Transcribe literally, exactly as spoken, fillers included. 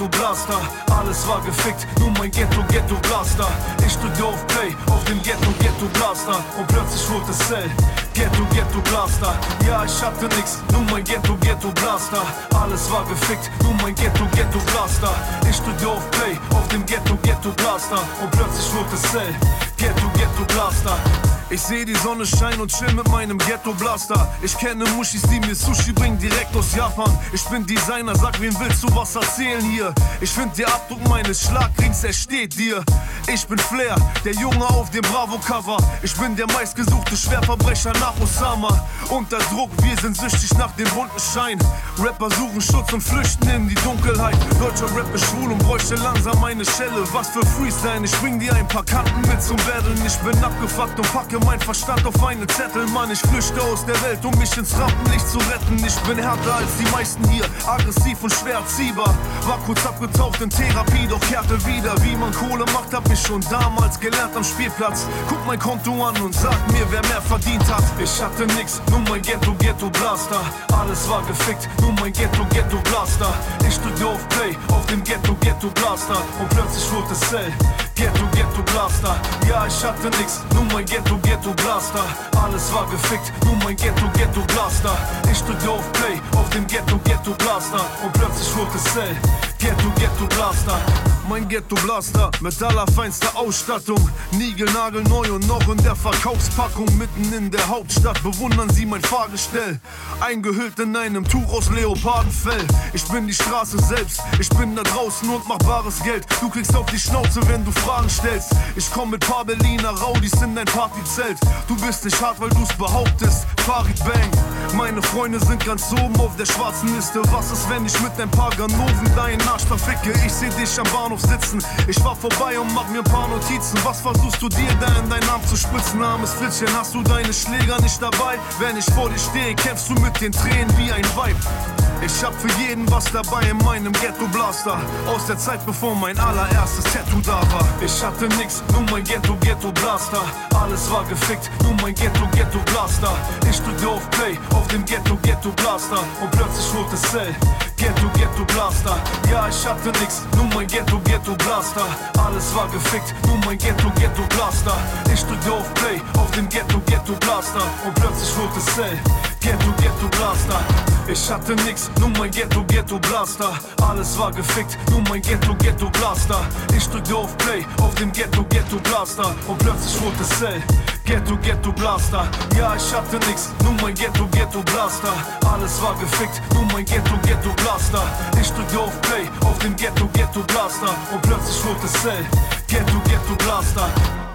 Ghetto Blaster. Alles war gefickt, nur mein Ghetto, Ghetto Blaster. Ich drückte auf Play, auf dem Ghetto, Ghetto Blaster. Und plötzlich wurde es Cell, Ghetto, Ghetto Blaster. Ja, ich hatte nix, nur mein Ghetto, Ghetto Blaster. Alles war gefickt, nur mein Ghetto, Ghetto Blaster. Ich drückte auf Play, auf dem Ghetto, Ghetto Blaster. Und plötzlich wurde es Cell, Ghetto, Ghetto Blaster. Ich seh die Sonne scheinen und chill mit meinem Ghetto Blaster. Ich kenne Muschis, die mir Sushi bringen, direkt aus Japan. Ich bin Designer, sag wem willst du was erzählen hier? Ich find der Abdruck meines Schlagrings, er steht dir. Ich bin Flair, der Junge auf dem Bravo-Cover. Ich bin der meistgesuchte Schwerverbrecher nach Osama. Unter Druck, wir sind süchtig nach dem bunten Schein. Rapper suchen Schutz und flüchten in die Dunkelheit. Deutscher Rap ist schwul und bräuchte langsam meine Schelle. Was für Freestyle, ich bring dir ein paar Kanten mit zum Battlen. Ich bin abgefuckt und packe mein Verstand auf einen Zettel, Mann. Ich flüchte aus der Welt, um mich ins Rampenlicht zu retten. Ich bin härter als die meisten hier, aggressiv und schwer erziehbar. War kurz abgetaucht in Therapie, doch kehrte wieder. Wie man Kohle macht, hab ich schon damals gelernt am Spielplatz. Guck mein Konto an und sag mir, wer mehr verdient hat. Ich hatte nix, nur mein Ghetto, Ghetto Blaster. Alles war gefickt, nur mein Ghetto, Ghetto Blaster. Ich drückte auf Play, auf dem Ghetto, Ghetto Blaster. Und plötzlich wurde es Cell, Ghetto, Ghetto Blaster. Ja, ich hatte nix, nur mein Ghetto, Ghetto Blaster. Alles war gefickt, nur mein Ghetto, Ghetto Blaster. Ich drückte auf Play, auf dem Ghetto, Ghetto Blaster. Und plötzlich wurde es Cell, Ghetto, Ghetto Blaster. Mein Ghetto Blaster mit allerfeinster Ausstattung. Niegelnagelneu und noch in der Verkaufspackung. Mitten in der Hauptstadt bewundern sie mein Fahrgestell. Eingehüllt in einem Tuch aus Leopardenfell. Ich bin die Straße selbst, ich bin da draußen und mach bares Geld. Du kriegst auf die Schnauze, wenn du Fragen stellst. Ich komm mit paar Berliner Raudis in dein Partyzelt. Du bist nicht hart, weil du's behauptest. Farid Bang, meine Freunde sind ganz oben auf der schwarzen Liste. Was ist, wenn ich mit ein paar Ganoven deinen Arsch verficke? Ich seh dich am Bahnhof sitzen. Ich fahr vorbei und mach mir ein paar Notizen. Was versuchst du dir da in deinen Arm zu spritzen? Armes Flittchen, hast du deine Schläger nicht dabei? Wenn ich vor dir stehe, kämpfst du mit den Tränen wie ein Weib. Ich hab für jeden was dabei in meinem Ghetto Blaster. Aus der Zeit, bevor mein allererstes Tattoo da war. Ich hatte nix, nur mein Ghetto, Ghetto Blaster. Alles war gefickt, nur mein Ghetto, Ghetto Blaster. Ich drückte auf Play, auf dem Ghetto, Ghetto Blaster. Und plötzlich wurde es Cell, Ghetto, Ghetto Blaster. Ja, ich hatte nix, nur mein Ghetto, Ghetto Blaster. Alles war gefickt, nur mein Ghetto, Ghetto Blaster. Ich drückte auf Play, auf dem Ghetto, Ghetto Blaster. Und plötzlich wurde es Cell, Ghetto, Ghetto Blaster. Ich hatte nix, nur mein Ghetto, Ghetto Blaster. Alles war gefickt, nur mein Ghetto, Ghetto Blaster. Ich drückte auf Play, auf dem Ghetto, Ghetto Blaster. Und plötzlich wurde es Cell, Ghetto, Ghetto Blaster. Ja, ich hatte nix, nur mein Ghetto, Ghetto Blaster. Alles war gefickt, nur mein Ghetto, Ghetto Blaster. Ich drückte auf Play, auf dem Ghetto, Ghetto Blaster. Und plötzlich wurde es Cell, Ghetto, Ghetto Blaster.